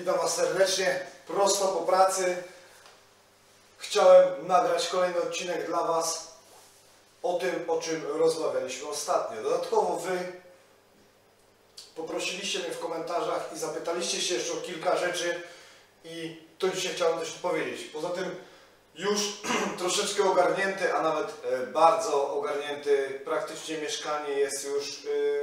Witam Was serdecznie, prosto po pracy. Chciałem nagrać kolejny odcinek dla Was o tym, o czym rozmawialiśmy ostatnio. Dodatkowo Wy poprosiliście mnie w komentarzach i zapytaliście się jeszcze o kilka rzeczy i to dzisiaj chciałem też odpowiedzieć. Poza tym już troszeczkę ogarnięty, a nawet bardzo ogarnięty, praktycznie mieszkanie jest już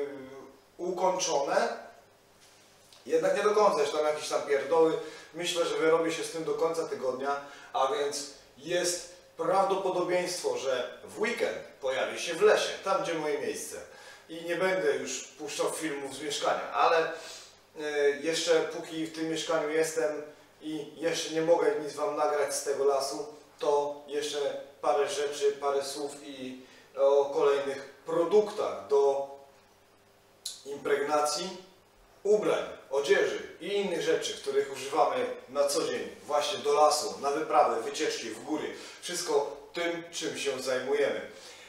ukończone. Jednak nie do końca, jeszcze tam jakieś tam pierdoły. Myślę, że wyrobię się z tym do końca tygodnia, a więc jest prawdopodobieństwo, że w weekend pojawię się w lesie, tam gdzie moje miejsce. I nie będę już puszczał filmów z mieszkania, ale jeszcze póki w tym mieszkaniu jestem i jeszcze nie mogę nic Wam nagrać z tego lasu, to jeszcze parę rzeczy, parę słów i o kolejnych produktach do impregnacji ubrań, odzieży i innych rzeczy, których używamy na co dzień, właśnie do lasu, na wyprawy, wycieczki, w góry. Wszystko tym, czym się zajmujemy.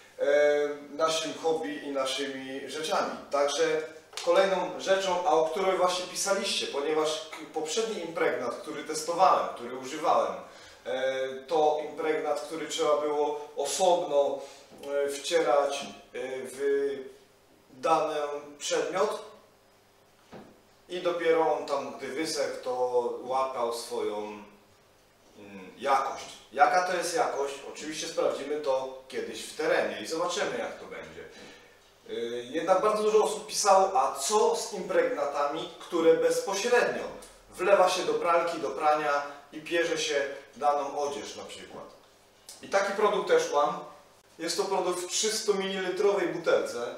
Naszym hobby i naszymi rzeczami. Także kolejną rzeczą, a o której właśnie pisaliście, ponieważ poprzedni impregnat, który testowałem, który używałem, to impregnat, który trzeba było osobno wcierać w dany przedmiot, i dopiero on tam, gdy wysechł, to łapał swoją jakość. Jaka to jest jakość? Oczywiście sprawdzimy to kiedyś w terenie i zobaczymy, jak to będzie. Jednak bardzo dużo osób pisało, a co z impregnatami, które bezpośrednio wlewa się do pralki, do prania i pierze się daną odzież na przykład. I taki produkt też mam. Jest to produkt w 300 ml butelce.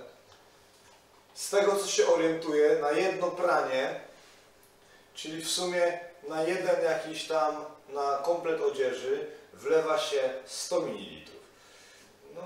Z tego, co się orientuję, na jedno pranie, czyli w sumie na jeden jakiś tam, na komplet odzieży, wlewa się 100 ml. No,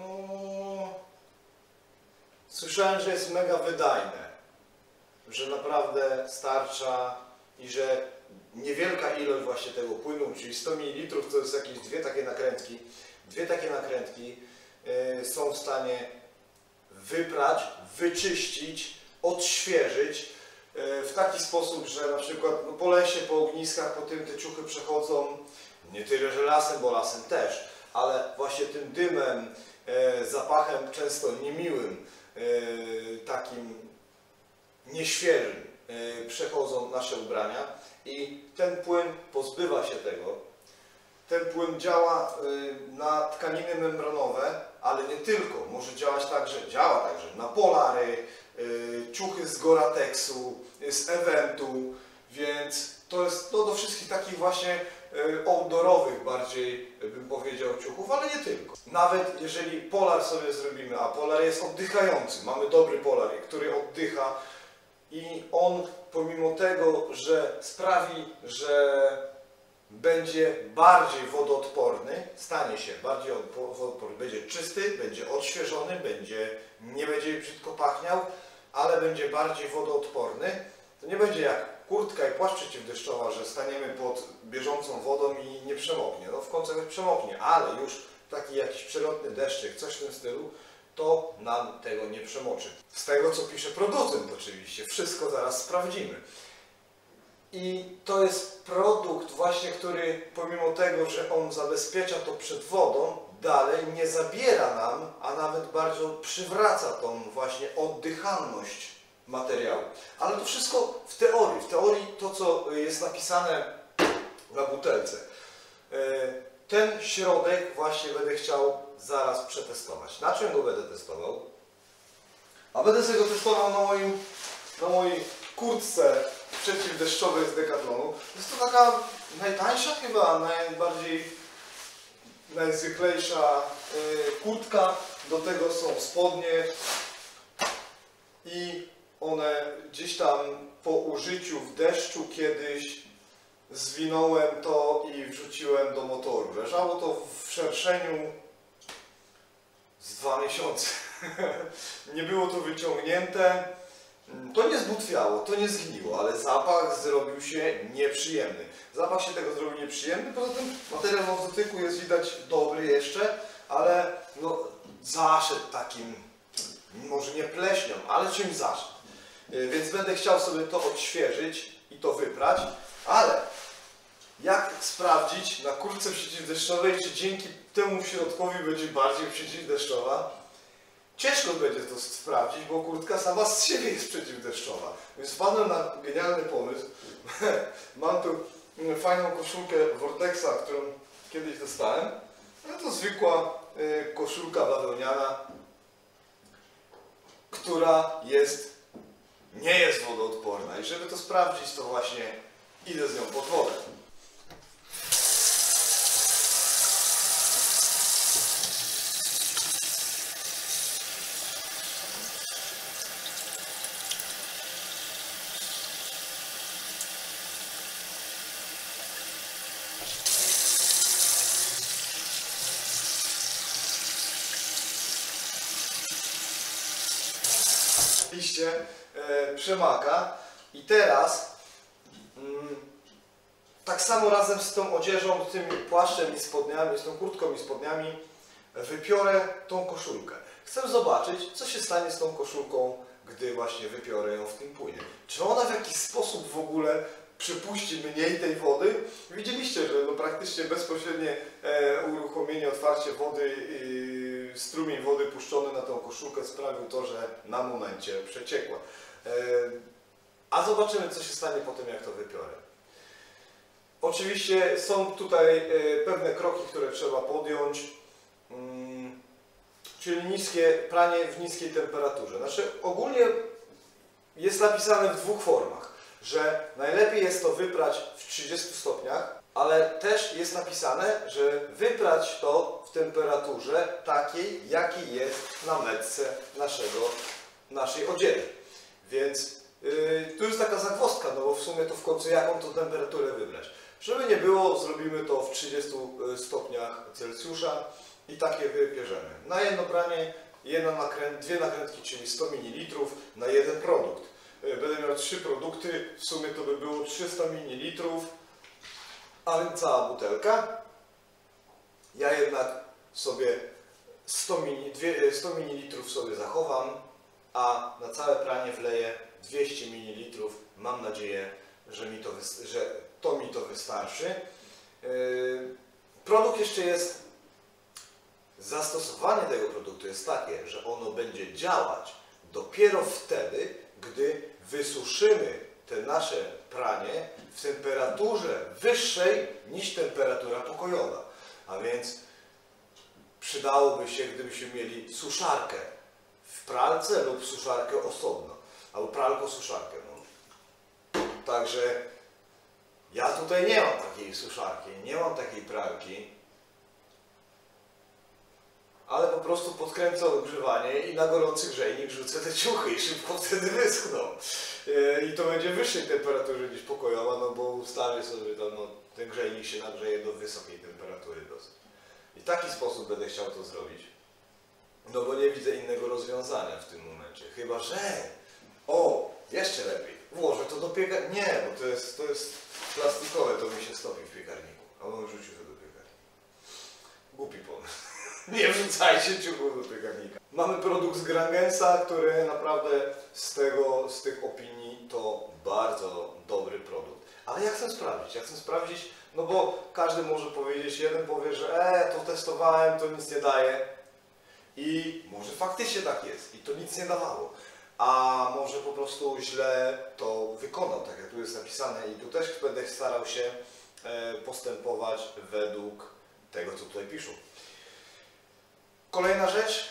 słyszałem, że jest mega wydajne, że naprawdę starcza i że niewielka ilość właśnie tego płynu, czyli 100 ml, to jest jakieś dwie takie nakrętki są w stanie wyprać, wyczyścić, odświeżyć w taki sposób, że na przykład po lesie, po ogniskach, po tym te ciuchy przechodzą nie tyle, że lasem, bo lasem też, ale właśnie tym dymem, zapachem często niemiłym, takim nieświeżym przechodzą nasze ubrania i ten płyn pozbywa się tego. Ten płyn działa na tkaniny membranowe, ale nie tylko. Może działać także, działa także na polary, ciuchy z Goratexu, z Eventu, więc to jest do wszystkich takich właśnie outdoorowych bardziej, bym powiedział, ciuchów, ale nie tylko. Nawet jeżeli polar sobie zrobimy, a polar jest oddychający, mamy dobry polar, który oddycha i on pomimo tego, że sprawi, że będzie bardziej wodoodporny, stanie się bardziej wodoodporny, będzie czysty, będzie odświeżony, nie będzie brzydko pachniał, ale będzie bardziej wodoodporny. To nie będzie jak kurtka i płaszcz przeciwdeszczowa, że staniemy pod bieżącą wodą i nie przemoknie. No w końcu jakoś przemoknie, ale już taki jakiś przelotny deszczyk, coś w tym stylu, to nam tego nie przemoczy. Z tego, co pisze producent oczywiście, wszystko zaraz sprawdzimy. I to jest produkt właśnie, który pomimo tego, że on zabezpiecza to przed wodą, dalej nie zabiera nam, a nawet bardzo przywraca tą właśnie oddychalność materiału. Ale to wszystko w teorii. W teorii to, co jest napisane na butelce. Ten środek właśnie będę chciał zaraz przetestować. Na czym go będę testował? A będę sobie go testował na mojej kurtce przeciwdeszczowej z Decathlonu. Jest to taka najtańsza chyba, najzwyklejsza kurtka. Do tego są spodnie i one gdzieś tam po użyciu w deszczu kiedyś zwinąłem to i wrzuciłem do motoru. Leżało to w szerszeniu z 2 miesiące. Nie było to wyciągnięte. To nie zbutwiało, to nie zgniło, ale zapach zrobił się nieprzyjemny. Zapach się tego zrobił nieprzyjemny, poza tym materiał w dotyku jest widać dobry jeszcze, ale no, zaszedł takim, może nie pleśnią, ale czymś zaszedł. Więc będę chciał sobie to odświeżyć i to wyprać. Ale jak sprawdzić na kurtce przeciwdeszczowej, czy dzięki temu środkowi będzie bardziej przeciwdeszczowa? Ciężko będzie to sprawdzić, bo kurtka sama z siebie jest przeciwdeszczowa. Więc wpadłem na genialny pomysł. Mam tu fajną koszulkę Vortexa, którą kiedyś dostałem. No to zwykła koszulka bawełniana, która nie jest wodoodporna. I żeby to sprawdzić, to właśnie idę z nią pod wodę. Liście przemaka i teraz tak samo razem z tą odzieżą, z tym płaszczem i spodniami, z tą kurtką i spodniami wypiorę tą koszulkę. Chcę zobaczyć, co się stanie z tą koszulką, gdy właśnie wypiorę ją w tym płynie. Czy ona w jakiś sposób w ogóle przypuści mniej tej wody? Widzieliście, że no praktycznie bezpośrednie uruchomienie, otwarcie wody, strumień wody puszczony na tą koszulkę sprawił to, że na momencie przeciekła. A zobaczymy, co się stanie po tym, jak to wypiorę. Oczywiście są tutaj pewne kroki, które trzeba podjąć, czyli pranie w niskiej temperaturze. Znaczy ogólnie jest napisane w dwóch formach, że najlepiej jest to wyprać w 30 stopniach, ale też jest napisane, że wyprać to w temperaturze takiej, jakiej jest na metce naszej odzieży. Więc tu jest taka zagwozdka, no bo w sumie to w końcu jaką to temperaturę wybrać. Żeby nie było, zrobimy to w 30 stopniach Celsjusza i takie wybierzemy. Na jedno pranie dwie nakrętki, czyli 100 ml na jeden produkt. Będę miał 3 produkty, w sumie to by było 300 ml, a więc cała butelka. Ja jednak sobie 100 ml sobie zachowam, a na całe pranie wleję 200 ml. Mam nadzieję, że to mi to wystarczy. Produkt jeszcze jest, zastosowanie tego produktu jest takie, że ono będzie działać dopiero wtedy, gdy wysuszymy te nasze pranie w temperaturze wyższej niż temperatura pokojowa. A więc przydałoby się, gdybyśmy mieli suszarkę w pralce lub suszarkę osobno, albo pralko-suszarkę. No. Także ja tutaj nie mam takiej suszarki, nie mam takiej pralki, ale po prostu podkręcę ogrzewanie i na gorący grzejnik rzucę te ciuchy i szybko wtedy wyschną. I to będzie w wyższej temperaturze niż pokojowa, no bo ustawię sobie tam, no, ten grzejnik się nagrzeje do wysokiej temperatury dosyć. I w taki sposób będę chciał to zrobić, no bo nie widzę innego rozwiązania w tym momencie. Chyba że, jeszcze lepiej, włożę to do piekarnika. Nie, bo to jest plastikowe, to mi się stopi w piekarniku. A on rzucił to do piekarnika. Głupi pomysł. Nie wrzucajcie ciuchów do piekarnika. Mamy produkt z Grangensa, który naprawdę z tych opinii to bardzo dobry produkt. Ale ja chcę sprawdzić, no bo każdy może powiedzieć, jeden powie, że to testowałem, to nic nie daje. I może faktycznie tak jest i to nic nie dawało. A może po prostu źle to wykonał, tak jak tu jest napisane, i tu też będę starał się postępować według tego, co tutaj piszą. Kolejna rzecz,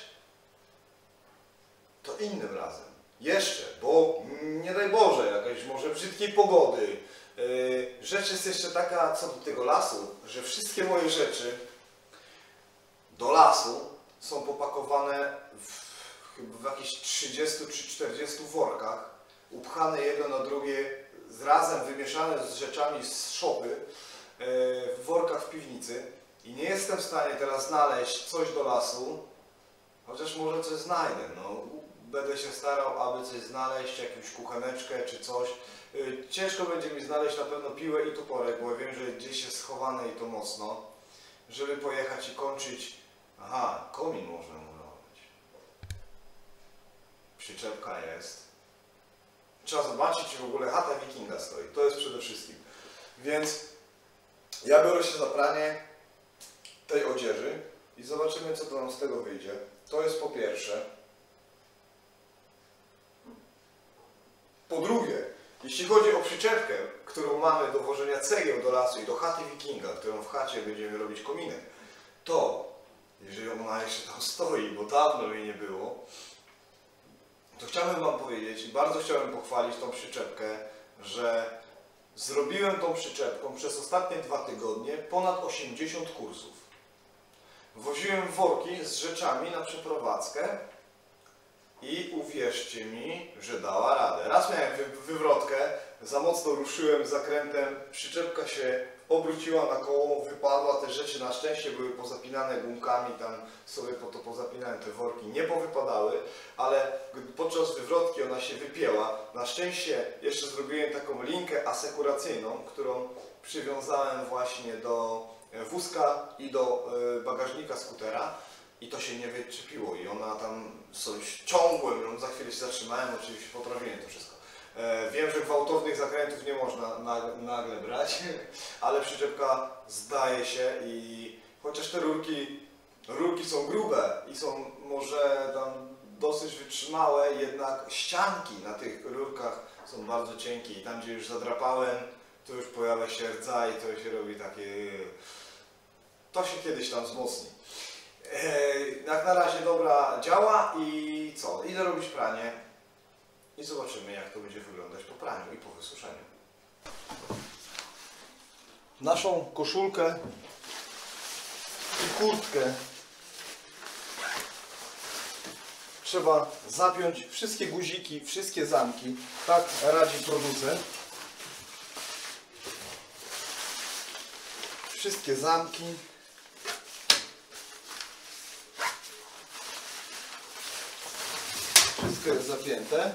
to innym razem. Jeszcze, bo nie daj Boże, jakaś może brzydkiej pogody. Rzecz jest jeszcze taka co do tego lasu, że wszystkie moje rzeczy do lasu są popakowane chyba w jakichś 30 czy 40 workach, upchane jedno na drugie, razem wymieszane z rzeczami z szopy, w workach w piwnicy. I nie jestem w stanie teraz znaleźć coś do lasu, chociaż może coś znajdę. No, będę się starał, aby coś znaleźć, jakąś kucheneczkę czy coś. Ciężko będzie mi znaleźć na pewno piłę i toporek, bo wiem, że gdzieś jest schowane i to mocno, żeby pojechać i kończyć. Aha, komin można murować. Przyczepka jest. Trzeba zobaczyć, czy w ogóle chata wikinga stoi. To jest przede wszystkim. Więc ja biorę się za pranie tej odzieży i zobaczymy, co to nam z tego wyjdzie. To jest po pierwsze. Po drugie, jeśli chodzi o przyczepkę, którą mamy do wożenia cegieł do lasu i do chaty wikinga, którą w chacie będziemy robić kominek, to jeżeli ona jeszcze tam stoi, bo dawno jej nie było, to chciałbym Wam powiedzieć i bardzo chciałem pochwalić tą przyczepkę, że zrobiłem tą przyczepką przez ostatnie 2 tygodnie ponad 80 kursów. Woziłem worki z rzeczami na przeprowadzkę i uwierzcie mi, że dała radę. Raz miałem wywrotkę, za mocno ruszyłem zakrętem, przyczepka się obróciła na koło, wypadła, te rzeczy na szczęście były pozapinane gumkami, tam sobie po to pozapinałem te worki, nie powypadały, ale podczas wywrotki ona się wypięła. Na szczęście jeszcze zrobiłem taką linkę asekuracyjną, którą przywiązałem właśnie do wózka i do bagażnika skutera i to się nie wyczepiło i ona tam sobie ciągłem ją, za chwilę się zatrzymałem, oczywiście poprawiłem to wszystko. Wiem, że gwałtownych zakrętów nie można nagle brać, ale przyczepka zdaje się i chociaż te rurki są grube i są może tam dosyć wytrzymałe, jednak ścianki na tych rurkach są bardzo cienkie i tam, gdzie już zadrapałem, to już pojawia się rdza i to się robi takie... To się kiedyś tam wzmocni. Jak na razie dobra działa i co? Idę robić pranie i zobaczymy, jak to będzie wyglądać po praniu i po wysuszeniu. Naszą koszulkę i kurtkę trzeba zapiąć, wszystkie guziki, wszystkie zamki. Tak radzi producent. Wszystkie zamki. Wszystko jest zapięte.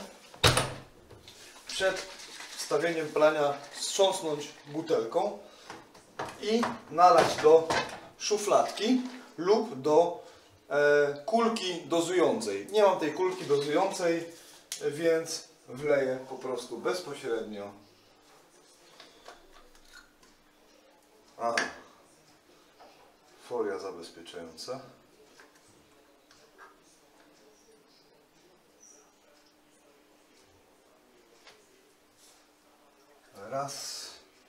Przed wstawieniem prania wstrząsnąć butelką i nalać do szufladki lub do kulki dozującej. Nie mam tej kulki dozującej, więc wleję po prostu bezpośrednio. Aha. Folia zabezpieczająca. Raz.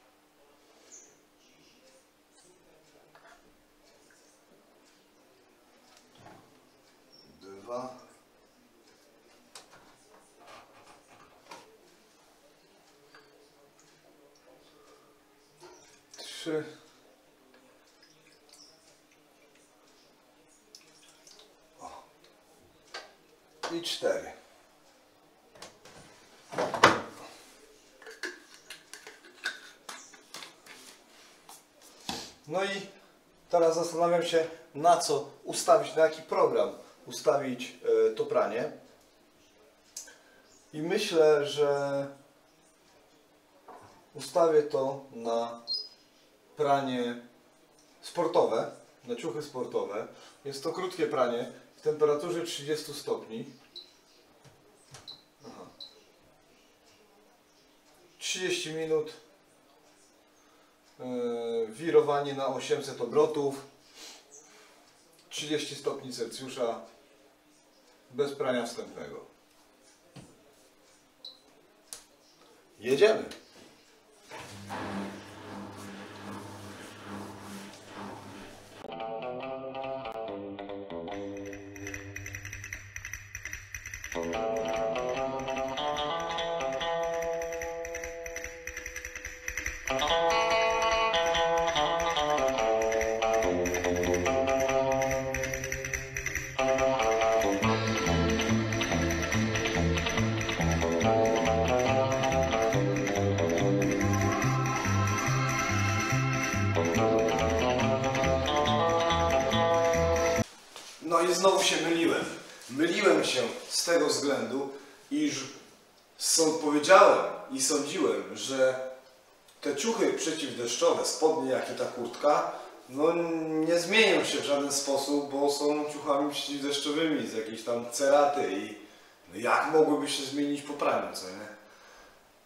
Dwa. Trzy. O. I 4. No i teraz zastanawiam się, na co ustawić, na jaki program ustawić to pranie. I myślę, że ustawię to na pranie sportowe, na ciuchy sportowe. Jest to krótkie pranie w temperaturze 30 stopni. Aha. 30 minut. Wirowanie na 800 obrotów, 30 stopni Celsjusza, bez prania wstępnego. Jedziemy! No i znowu się myliłem. Myliłem się z tego względu, iż powiedziałem i sądziłem, że te ciuchy przeciwdeszczowe, spodnie jak i ta kurtka, no nie zmienią się w żaden sposób, bo są ciuchami przeciwdeszczowymi z jakiejś tam ceraty i no jak mogłyby się zmienić po praniu, co nie?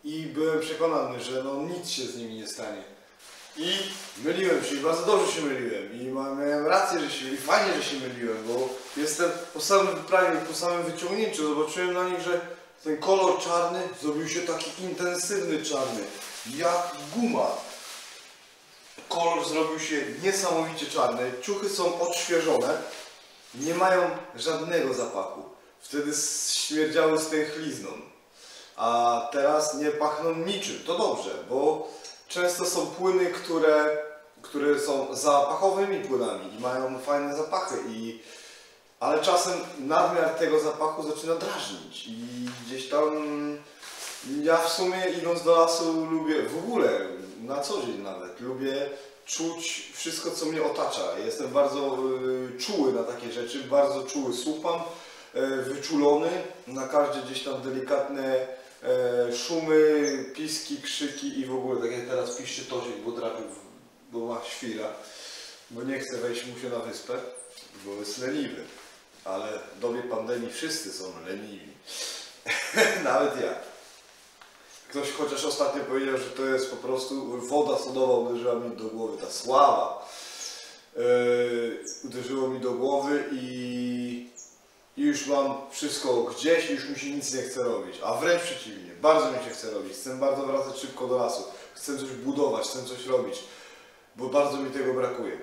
i byłem przekonany, że no nic się z nimi nie stanie. I myliłem się, i bardzo dobrze się myliłem i miałem rację, że się, i fajnie, że się myliłem, bo jestem po samym wypraniu, po samym wyciągnięciu, zobaczyłem na nich, że ten kolor czarny zrobił się taki intensywny czarny, jak guma. Kolor zrobił się niesamowicie czarny, ciuchy są odświeżone, nie mają żadnego zapachu. Wtedy śmierdziały stęchlizną, a teraz nie pachną niczym. To dobrze, bo często są płyny, które są zapachowymi płynami i mają fajne zapachy, ale czasem nadmiar tego zapachu zaczyna drażnić i gdzieś tam ja w sumie idąc do lasu lubię, w ogóle na co dzień nawet, lubię czuć wszystko, co mnie otacza. Jestem bardzo czuły na takie rzeczy, bardzo czuły, słucham, wyczulony na każde gdzieś tam delikatne szumy, piski, krzyki i w ogóle, tak jak teraz piszczy Tosiek, bo ma świra, bo nie chce wejść mu się na wyspę, bo jest leniwy. Ale w dobie pandemii wszyscy są leniwi. Nawet ja. Ktoś chociaż ostatnio powiedział, że to jest po prostu woda sodowa uderzyła mi do głowy, ta sława uderzyło mi do głowy i już mam wszystko gdzieś i już mi się nic nie chce robić. A wręcz przeciwnie, bardzo mi się chce robić. Chcę bardzo wracać szybko do lasu. Chcę coś budować, chcę coś robić, bo bardzo mi tego brakuje.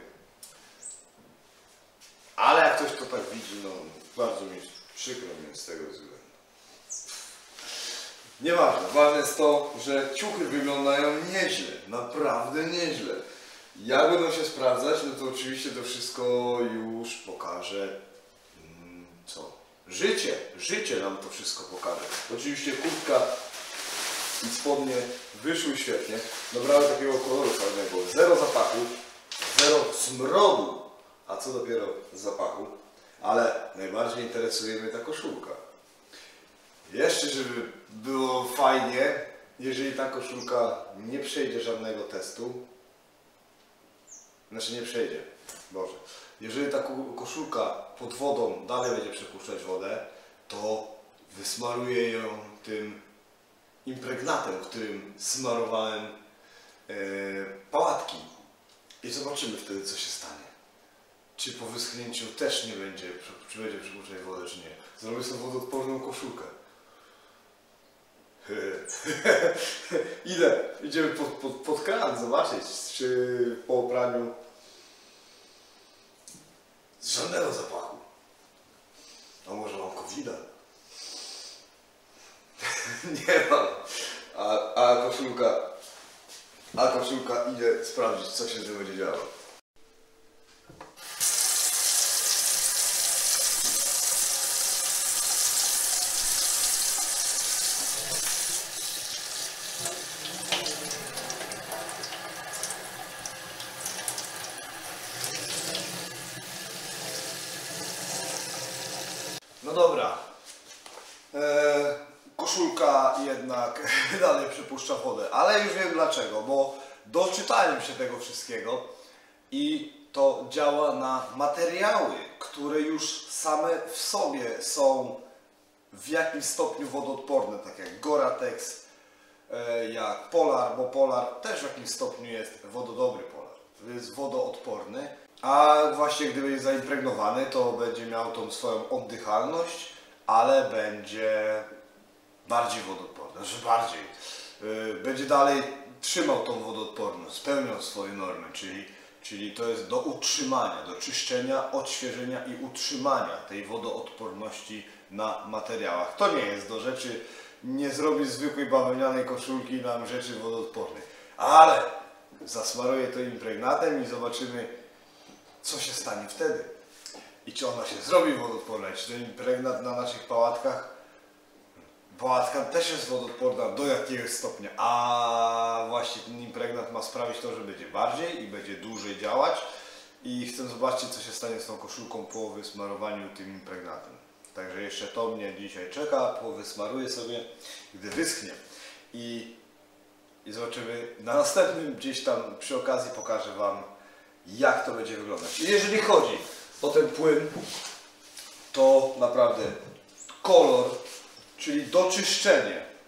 Ale jak ktoś to tak widzi, no bardzo mi przykro mi z tego względu. Nieważne, ważne jest to, że ciuchy wyglądają nieźle, naprawdę nieźle. Jak będą się sprawdzać, no to oczywiście to wszystko już pokaże, co? Życie nam to wszystko pokaże. Oczywiście kurtka i spodnie wyszły świetnie, dobrały takiego koloru fajnego, zero zapachu, zero smrodu, a co dopiero zapachu, ale najbardziej interesuje mnie ta koszulka. Jeszcze, żeby było fajnie, jeżeli ta koszulka nie przejdzie żadnego testu, znaczy nie przejdzie, Boże, jeżeli ta koszulka pod wodą dalej będzie przepuszczać wodę, to wysmaruję ją tym impregnatem, którym smarowałem pałatki i zobaczymy wtedy, co się stanie. Czy po wyschnięciu też nie będzie, czy będzie przepuszczać wodę, czy nie. Zrobię sobie wodoodporną koszulkę. Idziemy pod kran zobaczyć, czy po opraniu żadnego zapachu. A może mam COVID-a? Nie mam. A koszulka idzie sprawdzić, co się z tym będzie działo. No dobra, koszulka jednak dalej przepuszcza wodę, ale już wiem dlaczego, bo doczytałem się tego wszystkiego i to działa na materiały, które już same w sobie są w jakimś stopniu wodoodporne, tak jak Gore-Tex, jak Polar, bo Polar też w jakimś stopniu jest wododobry Polar, jest wodoodporny. A właśnie gdyby jest zaimpregnowany, to będzie miał tą swoją oddychalność, ale będzie bardziej wodoodporny, że bardziej. Będzie dalej trzymał tą wodoodporność, spełniał swoje normy, czyli to jest do utrzymania, do czyszczenia, odświeżenia i utrzymania tej wodoodporności na materiałach. To nie jest do rzeczy, nie zrobi zwykłej bawełnianej koszulki nam rzeczy wodoodpornej, ale zasmaruję to impregnatem i zobaczymy, co się stanie wtedy i czy ona się zrobi wodoodporna, czy ten impregnat na naszych pałatkach, pałatka też jest wodoodporna do jakiegoś stopnia, a właśnie ten impregnat ma sprawić to, że będzie bardziej i będzie dłużej działać i chcę zobaczyć, co się stanie z tą koszulką po wysmarowaniu tym impregnatem. Także jeszcze to mnie dzisiaj czeka, wysmaruję sobie, gdy wyschnie i zobaczymy na następnym gdzieś tam przy okazji pokażę Wam, jak to będzie wyglądać. I jeżeli chodzi o ten płyn, to naprawdę kolor, czyli doczyszczenie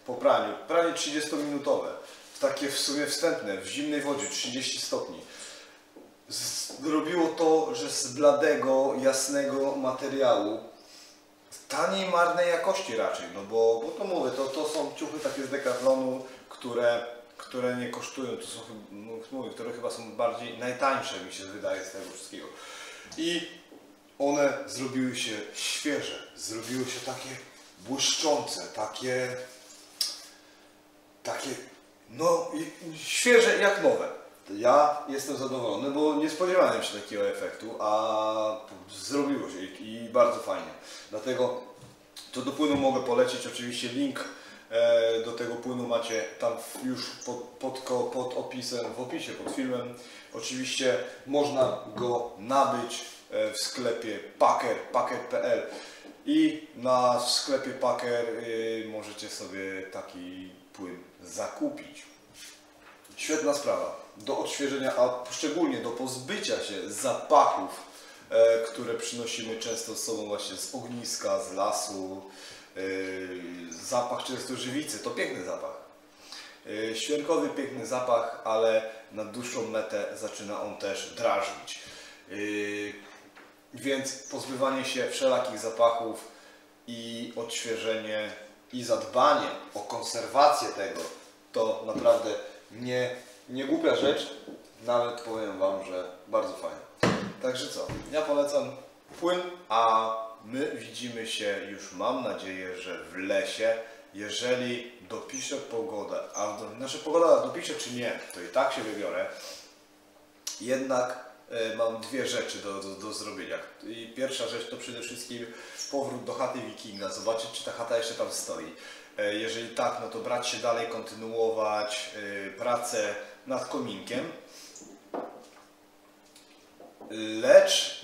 po praniu. Pranie 30-minutowe, takie w sumie wstępne, w zimnej wodzie, 30 stopni. Zrobiło to, że z bladego, jasnego materiału, taniej, marnej jakości raczej, no bo to mówię, to są ciuchy takie z Decathlonu, które nie kosztują, to są, no, mówię, które chyba są bardziej najtańsze, mi się wydaje, z tego wszystkiego. I one zrobiły się świeże, zrobiły się takie błyszczące, takie no świeże jak nowe. Ja jestem zadowolony, bo nie spodziewałem się takiego efektu, a zrobiło się i bardzo fajnie. Dlatego to do płynu mogę polecić, oczywiście link do tego płynu macie tam już pod opisem, w opisie pod filmem. Oczywiście można go nabyć w sklepie packer.pl i na sklepie Packer możecie sobie taki płyn zakupić. Świetna sprawa do odświeżenia, a szczególnie do pozbycia się zapachów, które przynosimy często z sobą właśnie z ogniska, z lasu. Zapach często żywicy, to piękny zapach. Świerkowy, piękny zapach, ale na dłuższą metę zaczyna on też drażnić. Więc pozbywanie się wszelakich zapachów i odświeżenie i zadbanie o konserwację tego to naprawdę nie głupia rzecz, nawet powiem Wam, że bardzo fajne. Także co, ja polecam płyn, a my widzimy się już, mam nadzieję, że w lesie, jeżeli dopisze pogoda, znaczy pogoda dopisze czy nie, to i tak się wybiorę. Jednak mam dwie rzeczy do zrobienia. I pierwsza rzecz to przede wszystkim powrót do chaty Wikinga, zobaczyć, czy ta chata jeszcze tam stoi. Jeżeli tak, no to brać się dalej, kontynuować pracę nad kominkiem. Lecz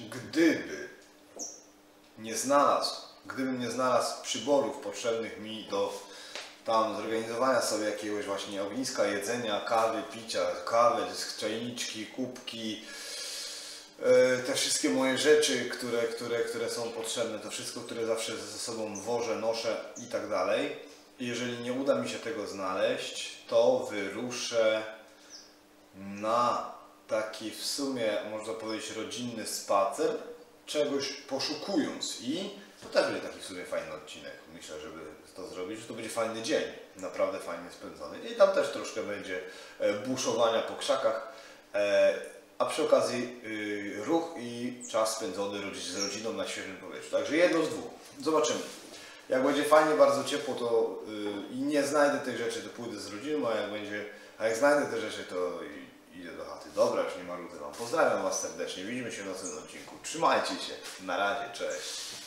gdybym nie znalazł przyborów potrzebnych mi do tam zorganizowania sobie jakiegoś właśnie ogniska, jedzenia, kawy, picia, czajniczki, kubki, te wszystkie moje rzeczy, które są potrzebne, to wszystko, które zawsze ze sobą wożę, noszę i tak dalej. Jeżeli nie uda mi się tego znaleźć, to wyruszę na taki w sumie, można powiedzieć, rodzinny spacer, czegoś poszukując i to też będzie taki w sumie fajny odcinek. Myślę, żeby to zrobić, że to będzie fajny dzień, naprawdę fajnie spędzony i tam też troszkę będzie buszowania po krzakach, a przy okazji ruch i czas spędzony z rodziną na świeżym powietrzu. Także jedno z dwóch. Zobaczymy. Jak będzie fajnie, bardzo ciepło, to i nie znajdę tych rzeczy, to pójdę z rodziną, a jak znajdę te rzeczy, to idę do chaty. Dobra, już nie marudzę Wam. Pozdrawiam Was serdecznie, widzimy się w następnym odcinku. Trzymajcie się, na razie, cześć.